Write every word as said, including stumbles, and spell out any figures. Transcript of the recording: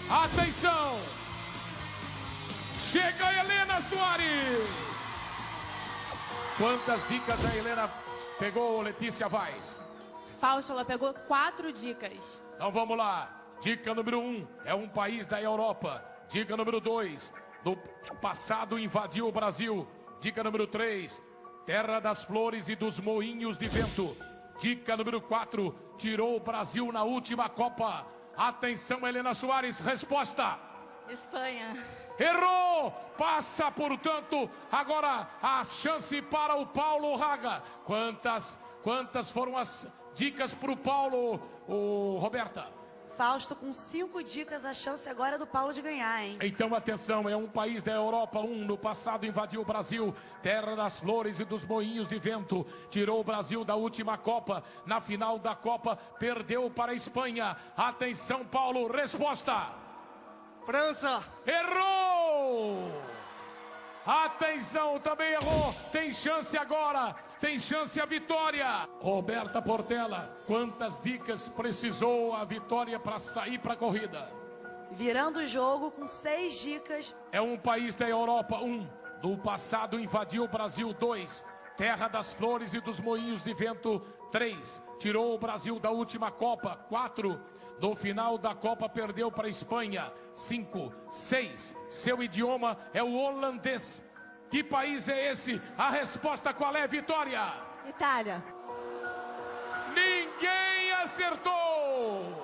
Atenção! Chega Helena Soares! Quantas dicas a Helena pegou, Letícia Vaz? Fausto, ela pegou quatro dicas. Então vamos lá. Dica número um, é um país da Europa. Dica número dois, do passado invadiu o Brasil. Dica número três, terra das flores e dos moinhos de vento. Dica número quatro, tirou o Brasil na última Copa. Atenção, Helena Soares, resposta. Espanha. Errou! Passa, portanto, agora a chance para o Paulo Raga. Quantas, quantas foram as dicas para o Paulo, o Roberta? Fausto, com cinco dicas, a chance agora é do Paulo de ganhar, hein? Então, atenção, é um país da Europa, um, no passado invadiu o Brasil, terra das flores e dos moinhos de vento, tirou o Brasil da última Copa, na final da Copa, perdeu para a Espanha. Atenção, Paulo, resposta. França. Errou! Atenção, também errou. Tem chance agora. Tem chance a vitória. Roberta Portela, quantas dicas precisou a vitória para sair para a corrida? Virando o jogo com seis dicas. É um país da Europa, um. No passado invadiu o Brasil, dois. Terra das flores e dos moinhos de vento, três. Tirou o Brasil da última Copa, quatro. No final da Copa perdeu para a Espanha, cinco, seis. Seu idioma é o holandês. Que país é esse? A resposta qual é, Vitória? Itália. Ninguém acertou!